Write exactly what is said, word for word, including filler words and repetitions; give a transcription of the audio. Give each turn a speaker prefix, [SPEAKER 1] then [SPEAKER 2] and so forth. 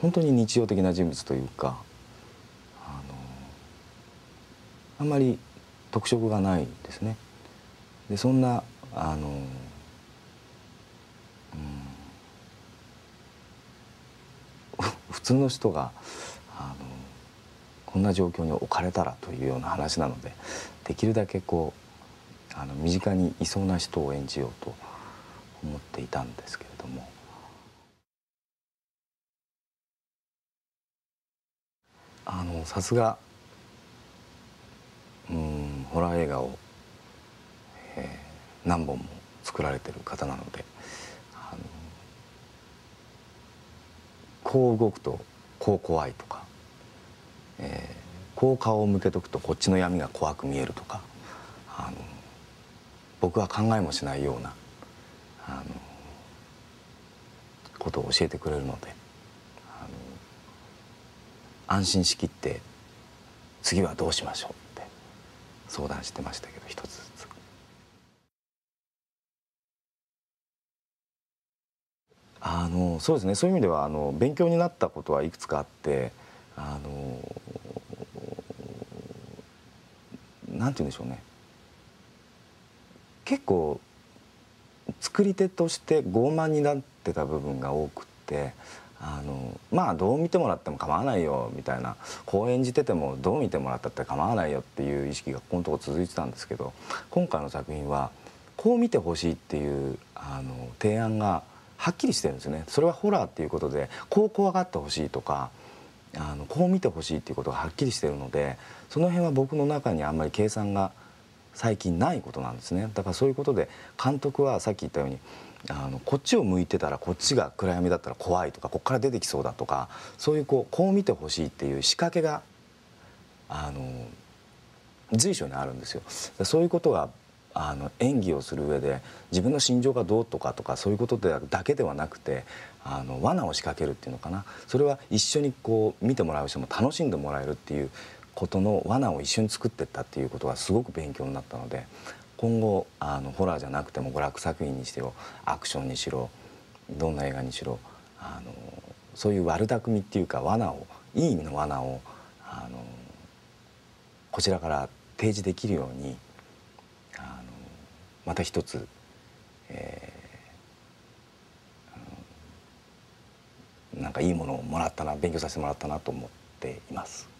[SPEAKER 1] 本当に日常的な人物というか、あのあんまり特色がないですね。でそんなあの、うん、普通の人があのこんな状況に置かれたらというような話なので、できるだけこうあの身近にいそうな人を演じようと思っていたんですけれども、あのさすが、うん、ホラー映画を、えー、何本も作られてる方なので、あのこう動くとこう怖いとか、えー、こう顔を向けとくとこっちの闇が怖く見えるとか、あの僕は考えもしないようなあのことを教えてくれるので、あの安心しきって次はどうしましょうって相談してましたけど、一つずつ。あのそうですね、そういう意味ではあの勉強になったことはいくつかあって、あのなんて言うんでしょうね、結構作り手として傲慢になってた部分が多くって、あのまあどう見てもらっても構わないよみたいな、こう演じててもどう見てもらったって構わないよっていう意識がここのところ続いてたんですけど、今回の作品はこう見てほしいっていうあの提案がはっきりしてるんですよね。それはホラーっていうことでこう怖がってほしいとか、あのこう見てほしいっていうことがはっきりしてるので、その辺は僕の中にあんまり計算が最近ないことなんですね。だからそういうことで監督はさっき言ったように、あのこっちを向いてたらこっちが暗闇だったら怖いとか、こっから出てきそうだとか、そういうこうこう見てほしいっていう仕掛けがあの随所にあるんですよ。そういうことがあの演技をする上で自分の心情がどうとかとかそういうことでだけではなくて、あの罠を仕掛けるっていうのかな、それは一緒にこう見てもらう人も楽しんでもらえるっていうことの罠を一緒に作っていったっていうことがすごく勉強になったので、今後あのホラーじゃなくても娯楽作品にしろアクションにしろどんな映画にしろ、あのそういう悪巧みっていうか罠を、いい意味の罠をあのこちらから提示できるように、あのまた一つ、えー、なんかいいものをもらったな、勉強させてもらったなと思っています。